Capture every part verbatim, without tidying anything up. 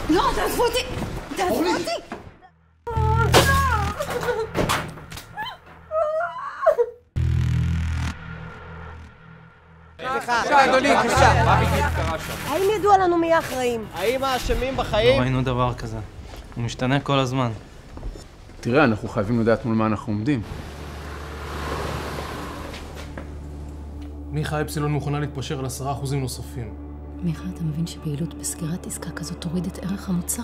לא, תעזבו אותי! תעזבו אותי! בבקשה, אדוני, בבקשה. מה בדיוק קרה שם? האם ידוע לנו מי האחראים? האם האשמים בחיים? לא ראינו דבר כזה. הוא משתנה כל הזמן. תראה, אנחנו חייבים לדעת מול מה אנחנו עומדים. מיכה אפסילון מוכנה להתפשר על עשרה אחוזים נוספים. מיכה, אתה מבין שפעילות בסגירת עסקה כזאת תוריד את ערך המוצר?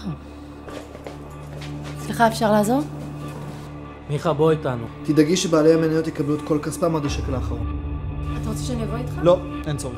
סליחה, אפשר לעזור? מיכה, בוא איתנו. תדאגי שבעלי המניות יקבלו את כל כספם עד השקל האחרון. אתה רוצה שאני אבוא איתך? לא, אין צורך.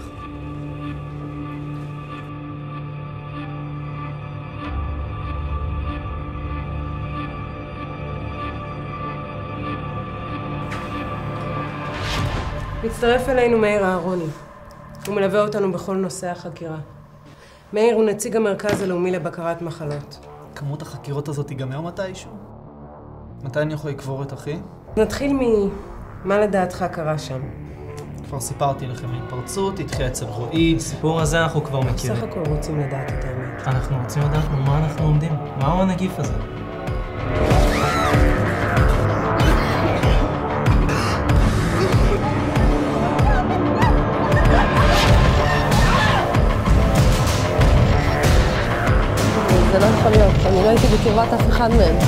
מצטרף אלינו מאיר אהרוני. הוא מלווה אותנו בכל נושא החקירה. מאיר הוא נציג המרכז הלאומי לבקרת מחלות. כמות החקירות הזאת תיגמר מתישהו? מתי אני יכול לקבור את אחי? נתחיל ממה לדעתך קרה שם. כבר סיפרתי לכם התפרצות, התחילה אצל רועי. הסיפור הזה אנחנו כבר מכירים. בסך הכל רוצים לדעת את האמת. אנחנו רוצים לדעת מה אנחנו עומדים. מהו הנגיף הזה? זה לא יכול להיות, אני לא הייתי בקרבת אף אחד מהם.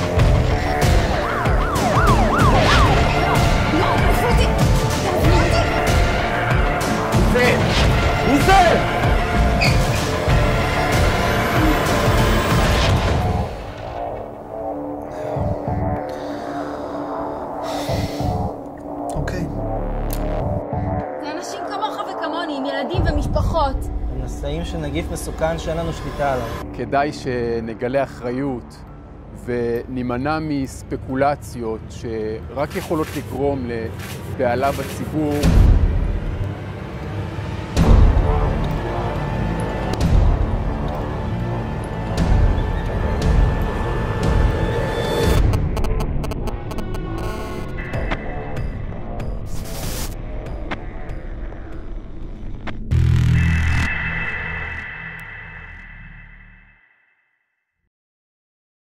אוקיי. זה אנשים כמוך וכמוני, עם ילדים ומשפחות. נשאים של נגיף מסוכן שאין לנו שליטה עליו. כדאי שנגלה אחריות ונימנע מספקולציות שרק יכולות לגרום לבהלה בציבור.